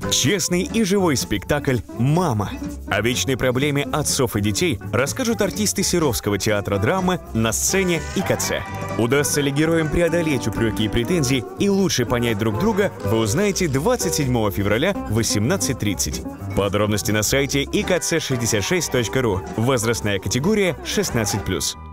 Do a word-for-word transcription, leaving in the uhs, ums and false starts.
Честный и живой спектакль «Мама». О вечной проблеме отцов и детей расскажут артисты Серовского театра драмы на сцене и ИКЦ. Удастся ли героям преодолеть упреки и претензии и лучше понять друг друга, вы узнаете двадцать седьмого февраля в восемнадцать тридцать. Подробности на сайте и ка цэ шестьдесят шесть точка ру. Возрастная категория шестнадцать плюс.